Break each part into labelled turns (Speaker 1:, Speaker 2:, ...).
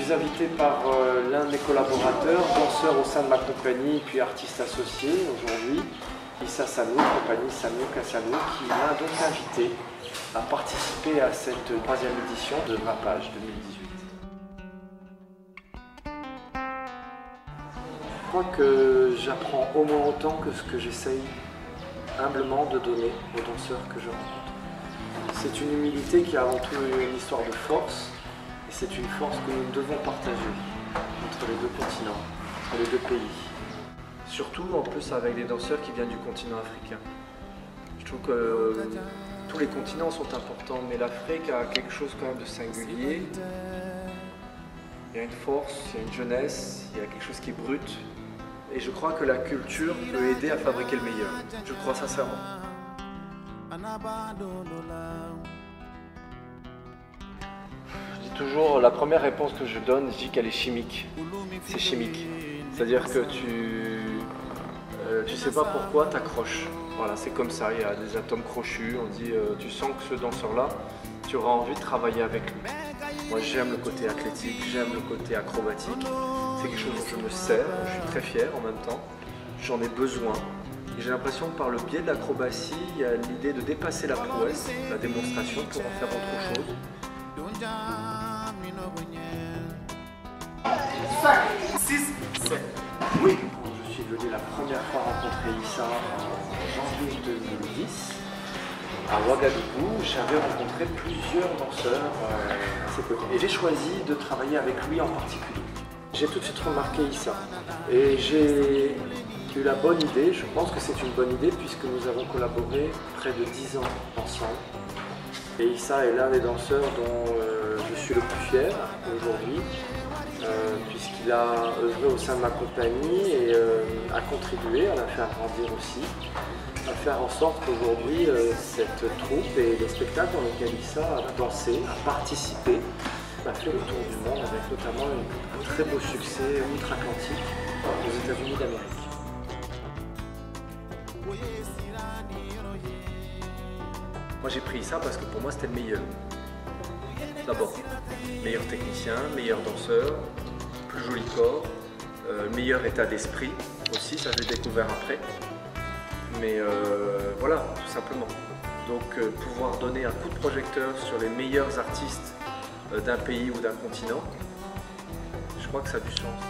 Speaker 1: suis invité par l'un de mes collaborateurs, danseur au sein de ma compagnie, puis artiste associé aujourd'hui, Issa Sanouk, compagnie Sanouk à Sanouk, qui m'a donc invité à participer à cette 3e édition de Mappage 2018. Je crois que j'apprends au moins autant que ce que j'essaye humblement de donner aux danseurs que je rencontre. C'est une humilité qui a avant tout une histoire de force, et c'est une force que nous devons partager entre les deux continents, entre les deux pays. Surtout en plus avec des danseurs qui viennent du continent africain. Je trouve que tous les continents sont importants, mais l'Afrique a quelque chose quand même de singulier. Il y a une force, il y a une jeunesse, il y a quelque chose qui est brut. Et je crois que la culture peut aider à fabriquer le meilleur. Je crois sincèrement. Je dis toujours, la première réponse que je donne, je dis qu'elle est chimique. C'est chimique. C'est-à-dire que tu sais pas pourquoi tu accroches. Voilà, c'est comme ça, il y a des atomes crochus. On dit, tu sens que ce danseur-là, tu auras envie de travailler avec lui. Moi, j'aime le côté athlétique, j'aime le côté acrobatique. C'est quelque chose dont je me sers, je suis très fier en même temps. J'en ai besoin. Et j'ai l'impression que par le biais de l'acrobatie, il y a l'idée de dépasser la prouesse, la démonstration pour en faire autre chose. 5, 6, 7. Oui. Je suis venu la première fois rencontrer Issa en janvier 2010. À Ouagadougou, j'avais rencontré plusieurs danseurs à ses côtés. Et j'ai choisi de travailler avec lui en particulier. J'ai tout de suite remarqué Issa. Et j'ai eu la bonne idée, je pense que c'est une bonne idée, puisque nous avons collaboré près de 10 ans ensemble. Et Issa est l'un des danseurs dont je suis le plus fier aujourd'hui, puisqu'il a œuvré au sein de ma compagnie et a contribué à la faire grandir aussi, à faire en sorte qu'aujourd'hui cette troupe et les spectacles dans lesquels Issa a dansé, a participé, a fait le tour du monde avec notamment un très beau succès outre-Atlantique aux États-Unis d'Amérique. Moi j'ai pris Issa parce que pour moi c'était le meilleur. D'abord, meilleur technicien, meilleur danseur, plus joli corps, meilleur état d'esprit aussi, ça j'ai découvert après. Mais voilà, tout simplement. Donc pouvoir donner un coup de projecteur sur les meilleurs artistes d'un pays ou d'un continent, je crois que ça a du sens.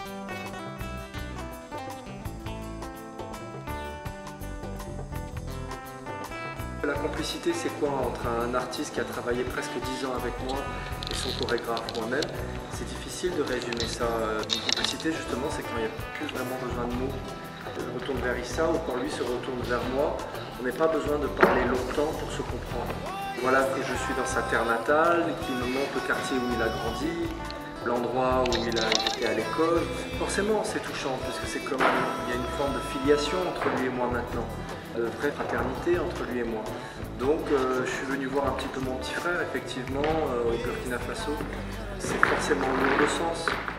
Speaker 1: La complicité, c'est quoi entre un artiste qui a travaillé presque 10 ans avec moi et son chorégraphe moi-même? C'est difficile de résumer ça. Une complicité, justement, c'est quand il n'y a plus vraiment besoin de mots. Je me retourne vers Issa ou quand lui se retourne vers moi, on n'a pas besoin de parler longtemps pour se comprendre. Voilà que je suis dans sa terre natale, qu'il me montre le quartier où il a grandi, l'endroit où il a été à l'école. Forcément, c'est touchant parce que c'est comme il y a une forme de filiation entre lui et moi maintenant, de vraie fraternité entre lui et moi. Donc je suis venu voir un petit peu mon petit frère, effectivement, au Burkina Faso. C'est forcément lourd de sens.